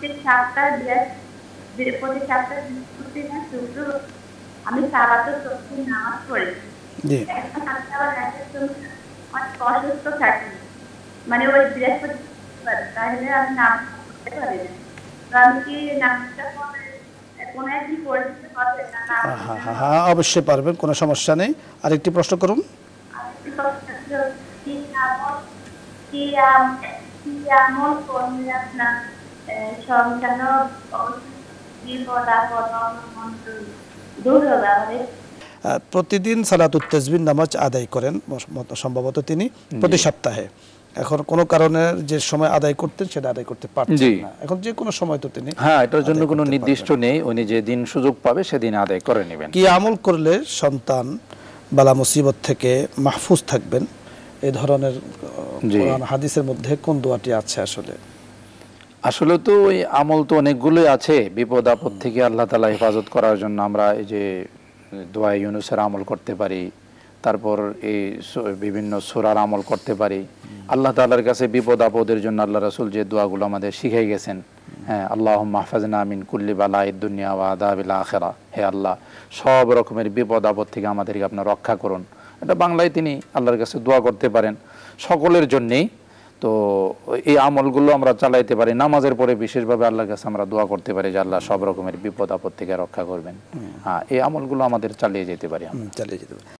প্রতি সপ্তাহে প্রতি সপ্তাহে বৃহস্পতিবার শুক্র আমি সারাতে তসবিহ নামাজ পড়ি। জি। এখন আমি আবার একটা সময় অনেক অসুস্থ থাকি, মানে ওই বৃহস্পতিবার, তাহলে আমি নামাজ পড়তে পারি না। তো আমি কি নামাজটা পড়ে কোনো একদিন পড়ে দিতে পারবে না? হ্যাঁ হ্যাঁ হ্যাঁ, অবশ্যই পারবেন, কোনো সমস্যা নেই। আরেকটি প্রশ্ন করুন। আরেকটি প্রশ্ন হচ্ছে, কি আমল কি কি আমল করলে আপনার সংসার বিপদ আপদ মন্ত্র দূর হবে? আমাদের প্রতিদিন সালাতুত তাসবিহ নামাজ আদায় করেন সম্ভবত তিনি প্রতি সপ্তাহে। এখন কোনো কারণে যে সময় আদায় করতেন সেটা আদায় করতে পারছেন না, এখন যে কোনো সময় তো তিনি, হ্যাঁ, এটার জন্য কোনো নির্দিষ্ট নেই, উনি যে দিন সুযোগ পাবে সেদিন আদায় করে নেবেন। কি আমল করলে সন্তান বালা মুসিবত থেকে মাহফুজ থাকবেন, এই ধরনের কোরআন হাদিসের মধ্যে কোন দোয়াটি আছে? আসলে তো ওই আমল তো অনেকগুলোই আছে বিপদ আপদ থেকে আল্লাহ তাআলা হেফাজত করার জন্য। আমরা এই যে দোয়া ইউনুসের আমল করতে পারি, তারপর এই বিভিন্ন সূরার আমল করতে পারি। আল্লাহ তাআলার কাছে বিপদ আপদের জন্য আল্লাহ রাসূল যে দোয়াগুলো আমাদের শিখিয়ে গেছেন, হ্যাঁ, আল্লাহুম্মা হাফিজনা মিন কুল্লি বালাইদ দুনিয়া ওয়া আযাবিল আখিরা, হে আল্লাহ সব রকমের বিপদ আপদ থেকে আমাদেরকে আপনি রক্ষা করুন। এটা বাংলায় তিনি আল্লাহর কাছে দোয়া করতে পারেন সকলের জন্যেই। তো এই আমলগুলো আমরা চালাইতে পারি। নামাজের পরে বিশেষভাবে আল্লাহর কাছে আমরা দোয়া করতে পারি যে আল্লাহ সব রকমের বিপদ আপদ থেকে রক্ষা করবেন। হ্যাঁ, এই আমলগুলো আমাদের চালিয়ে যেতে পারি।